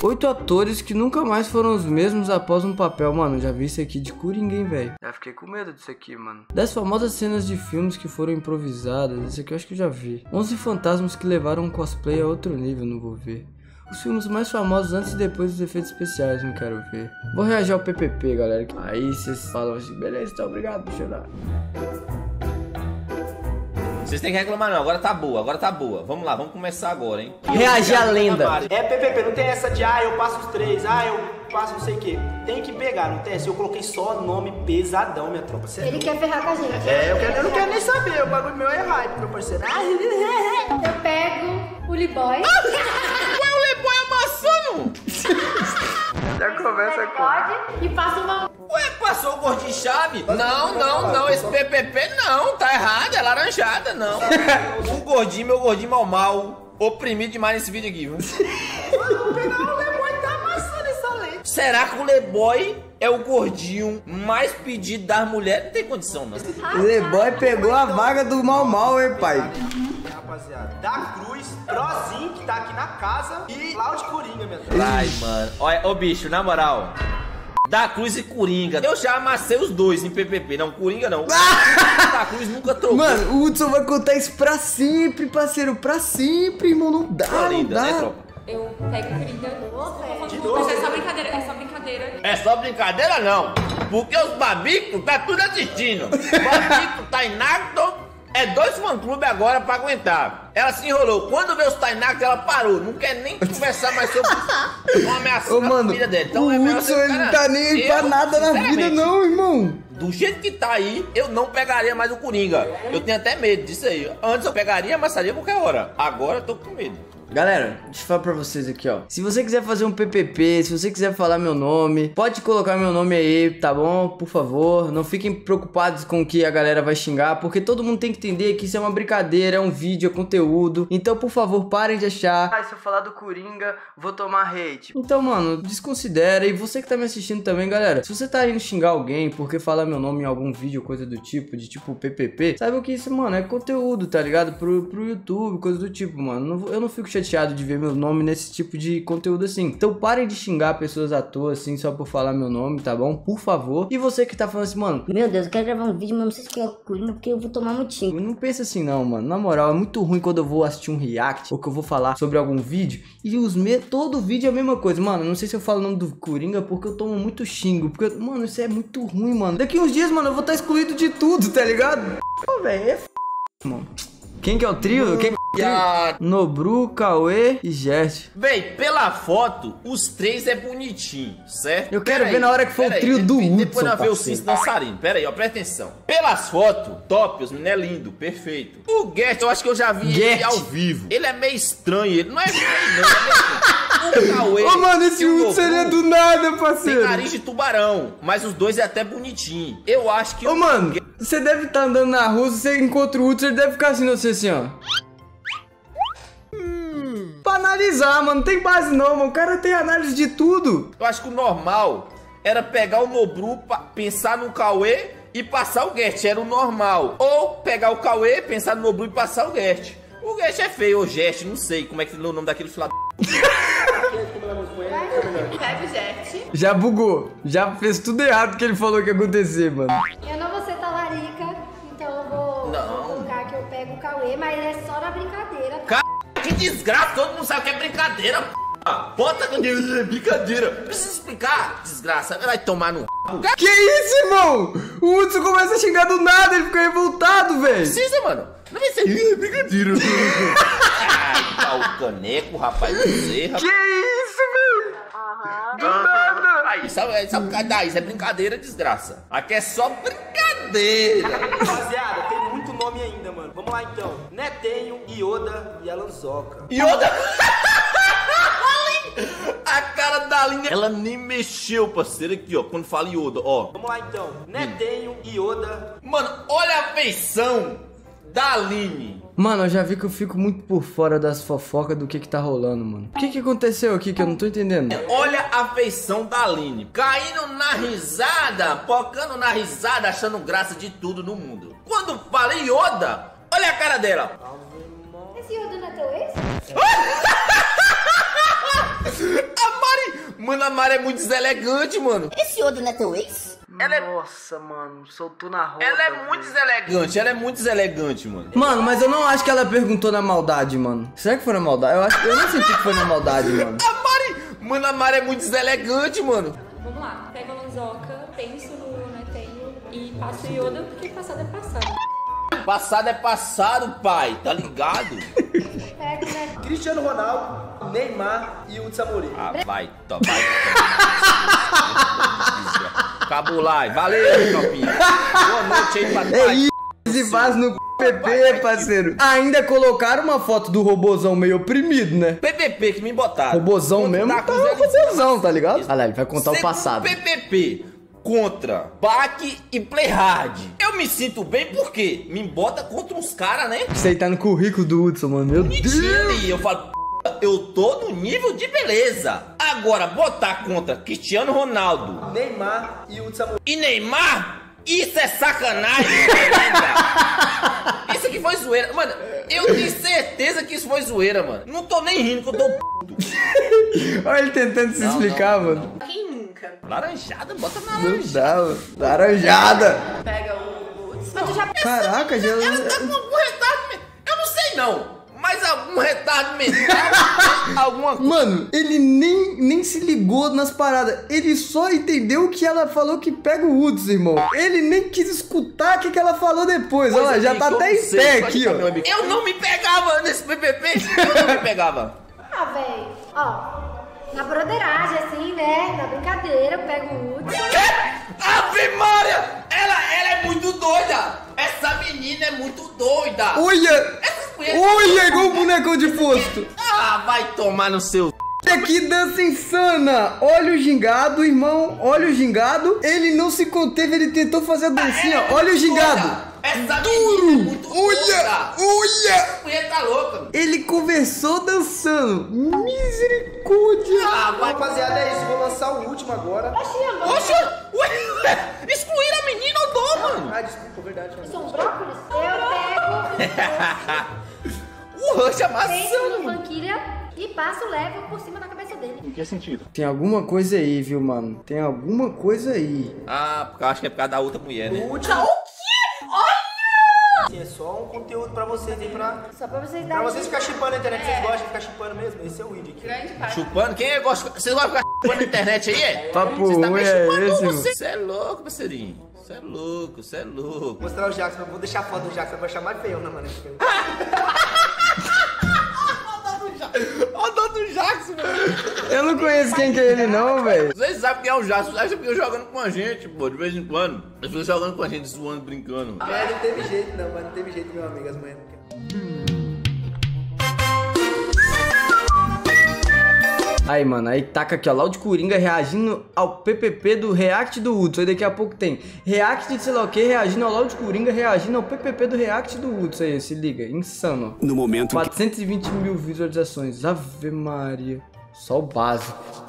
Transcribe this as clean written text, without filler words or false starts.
8 atores que nunca mais foram os mesmos após um papel. Mano, já vi isso aqui de Coringa, hein, velho. Já fiquei com medo disso aqui, mano. 10 famosas cenas de filmes que foram improvisadas. Esse aqui eu acho que eu já vi. 11 fantasmas que levaram um cosplay a outro nível, não vou ver. Os filmes mais famosos antes e depois dos efeitos especiais, não quero ver. Vou reagir ao PPP, galera. Aí vocês falam assim, beleza, tá, obrigado por chorar. Vocês têm que reclamar não, agora tá boa. Vamos lá, vamos começar agora, hein? Reagir à lenda. É PPP, não tem essa de, eu passo os 3, eu passo não sei o que. Tem que pegar, não tem? Se eu coloquei só nome pesadão, minha tropa. Ele quer ferrar com a gente. Eu não quero nem saber, o bagulho meu é hype, meu parceiro. Eu pego o Liboy. Ué, o Leboy amassando! Já começa com... E passa uma... Ué, passou o gordinho chave? Não, esse PPP não, tá errado, é laranjada, não. O gordinho, meu gordinho mal, oprimido demais nesse vídeo aqui, viu? Não, o Leboy tá amassando essa lei. Será que o Leboy é o gordinho mais pedido das mulheres? Não tem condição, não. O Leboy pegou a vaga do mal, hein, pai? Rapaziada, da Cruz, Prozinho, que tá aqui na casa, e Cláudio Coringa, minha tropa. Ai, mano. Olha, ô bicho, na moral. Da Cruz e Coringa. Eu já amassei os dois em PPP. Não, Coringa não. Da Cruz nunca trocou. Mano, o Hudson vai contar isso pra sempre, parceiro. Pra sempre, irmão. Não dá, Tá linda, não dá. né, tropa? Eu pego o Coringa. De novo? Mas é só brincadeira, é só brincadeira. É só brincadeira, não. Porque os babicos tá tudo assistindo. O babico tá inacto. É 2 fã-clubes agora pra aguentar. Ela se enrolou. Quando veio os Tainacos, ela parou. Não quer nem conversar mais sobre isso. Não ameaçando a família dele. Então, o Hudson, ele não tá nem aí pra nada na vida, não, irmão. Do jeito que tá aí, eu não pegaria mais o Coringa. Eu tenho até medo disso aí. Antes eu pegaria, amassaria qualquer hora. Agora eu tô com medo. Galera, deixa eu falar pra vocês aqui, ó. Se você quiser fazer um PPP, se você quiser falar meu nome, pode colocar meu nome aí, tá bom? Por favor, não fiquem preocupados com o que a galera vai xingar, porque todo mundo tem que entender que isso é uma brincadeira, é um vídeo, é conteúdo. Então, por favor, parem de achar, se eu falar do Coringa, vou tomar hate. Então, mano, desconsidera. E você que tá me assistindo também, galera, se você tá indo xingar alguém porque fala meu nome em algum vídeo, coisa do tipo, de tipo PPP, saiba que isso, mano, é conteúdo, tá ligado? Pro YouTube, coisa do tipo, mano. Eu não fico chateado de ver meu nome nesse tipo de conteúdo assim. Então parem de xingar pessoas à toa assim, só por falar meu nome, tá bom? Por favor. E você que tá falando assim, mano, Meu Deus, eu quero gravar um vídeo, mas não sei se quer Coringa, porque eu vou tomar muito xingo. não pensa assim não, mano. Na moral, é muito ruim quando eu vou assistir um react ou que eu vou falar sobre algum vídeo e todo vídeo é a mesma coisa. Mano, não sei se eu falo o nome do Coringa porque eu tomo muito xingo. Porque, mano, isso é muito ruim, mano. Daqui uns dias, mano, eu vou estar excluído de tudo, tá ligado? Pô, velho, é mano. Quem que é o trio? Quem que é o trio? Nobru, Cauê e Gert. Bem, pela foto, os 3 é bonitinho, certo? Eu quero ver na hora que for o trio do Hudson. Depois nós ver o Cis dançarino. Pera aí, ó, presta atenção. Pelas fotos, top, os meninos é lindo, perfeito. O Gert, eu acho que eu já vi ele ao vivo. Ele é meio estranho, ele não é feio, não, é meio estranho. O Cauê. Ô, mano, esse Hudson ele é do nada, parceiro. Tem nariz de tubarão, mas os dois é até bonitinho. Eu acho que... Ô, mano, você deve estar andando na rua, você encontra o Hudson, ele deve ficar assim, você assim, ó. Pra analisar, mano, não tem base não, mano. O cara tem análise de tudo. Eu acho que o normal era pegar o Nobru, pensar no Cauê e passar o Gert. Era o normal. Ou pegar o Cauê, pensar no Nobru e passar o Gert. O Gert é feio, ou Gert, não sei como é que é o nome daquele filho. Pega o Jet. Já bugou. Já fez tudo errado que ele falou que ia acontecer, mano. Eu não vou ser talarica, então eu vou colocar que eu pego o Cauê, mas é só na brincadeira. Que desgraça, todo mundo sabe que é brincadeira, p***. Bota brincadeira. Precisa explicar, desgraça. Vai tomar no... Que isso, irmão? O Hudson começa a xingar do nada, ele fica revoltado, velho. Precisa, mano. Não vai ser brincadeira. Ai, o caneco, rapaz. Você, rapaz. Que isso, velho? Do nada. Aí, sabe por causa daí? Isso é brincadeira, desgraça. Aqui é só brincadeira. Rapaziada, tem muito nome ainda, mano. Vamos lá então. Netenho, Yoda e Alanzoca. Yoda. A cara da linha, ela nem mexeu, parceiro. Aqui, ó, quando fala Yoda, ó. Vamos lá então. Netenho, Yoda. Mano, olha a feição da Aline. Mano, eu já vi que eu fico muito por fora das fofocas do que tá rolando, mano. O que aconteceu aqui que eu não tô entendendo? Olha a feição da Aline. Caindo na risada, pocando na risada, achando graça de tudo no mundo. Quando fala Yoda, olha a cara dela. Esse Yoda não é teu ex? A Mano, a Mari é muito deselegante, mano. Esse Oda não é teu ex? Nossa, mano, soltou na roda. Ela é muito deselegante, ela é muito deselegante, mano. Mano, mas eu não acho que ela perguntou na maldade, mano. Será que foi na maldade? Eu não senti que foi na maldade, mano. A Mari é muito deselegante, mano. Vamos lá. Pega a Lonzoca, penso no Netenho e passo o Yoda, porque passado é passado. Passado é passado, pai, tá ligado? Pega, né? Cristiano Ronaldo, Neymar e o Samori. Ah, vai, Cabulai, valeu, Copinha. Boa noite aí pra trás. Se faz no PPP, parceiro. Ainda colocaram uma foto do robozão meio oprimido, né? PPP que me botaram. Robozão mesmo, tá robozão, tá ligado? Olha lá, ele vai contar o passado. PPP contra Bak e Playhard. Eu me sinto bem porque me bota contra uns caras, né? Isso aí tá no currículo do Hudson, mano. Meu Bonitinho ali. Deus. Eu falo, eu tô no nível de beleza. Agora, botar contra Cristiano Ronaldo, Neymar e o Samori. e Neymar, isso é sacanagem, tá? Isso aqui foi zoeira. Mano, eu tenho certeza que isso foi zoeira, mano. Não tô nem rindo que eu tô Olha ele tentando se explicar, mano. Quem nunca? laranjada, bota na Não laranja. dá, mano. Laranjada. Pega o Hudson. Mas tu já Caraca, já... Ela tá com algum retardo mental. Eu não sei não. Mas algum retardo mental. Alguma coisa. Mano, ele nem se ligou nas paradas. Ele só entendeu que ela falou que pega o Hudson, irmão. Ele nem quis escutar o que ela falou depois. Olha lá, já tá até em pé aqui, ó. Eu não me pegava nesse PPP. Eu não me pegava. Ah, velho. Ó, na broderagem, assim, né? Na brincadeira, eu pego o Hudson. Ave Maria! Ela é muito doida! Essa menina é muito doida! Olha! Olha, igual um bonecão de posto. Ah, vai tomar no seu... Que dança insana! Olha o gingado, irmão. Olha o gingado. Ele não se conteve, ele tentou fazer a dancinha. Olha o gingado. Essa Duro! menina é muito Olha! doida! Olha! Essa mulher tá louca! Ele conversou dançando. Misericórdia! Ah, vai... Rapaziada, é isso. Vou lançar o último agora. Poxa! Ué! Excluíram a menina ou não, mano? Ah, desculpa, verdade. São brócolis? Eu pego O Rush penso amassando, no mano! Vanquilha e passo, levo por cima da cabeça dele. Tem alguma coisa aí, viu, mano? Tem alguma coisa aí. Ah, porque eu acho que é por causa da outra mulher, né? O último. O quê? Olha! É só um conteúdo pra vocês aí, Só pra vocês pra darem. vocês ficarem chipando na internet. Vocês gostam de ficar chipando mesmo? Esse é o vídeo aqui. Grande parte. Chupando? Quem gosta? Vocês gostam de ficar chupando na internet aí, é? Papo Vocês tá ruim meio é chupando esse, você. mano? Você é louco, parceirinho. Você é louco, você é louco. Vou mostrar o Jackson, vou deixar a foto do Jackson, vai chamar feio, né, mano? Ó, o dono do Jackson, mano. Eu não conheço quem que é ele, não, velho. Vocês sabem quem é o Jackson? Vocês ficam jogando com a gente, pô, de vez em quando. Eles ficam jogando com a gente, zoando, brincando. É, não teve jeito, não, mas não teve jeito, meu amigo, as manhãs não querem. Aí, mano, aí taca aqui, ó, Loud Coringa reagindo ao PPP do React do Hudson. Aí daqui a pouco tem React de sei lá o que, reagindo ao Loud Coringa, reagindo ao PPP do React do Hudson. Aí, se liga, insano. No momento 420 mil visualizações, Ave Maria. Só o básico.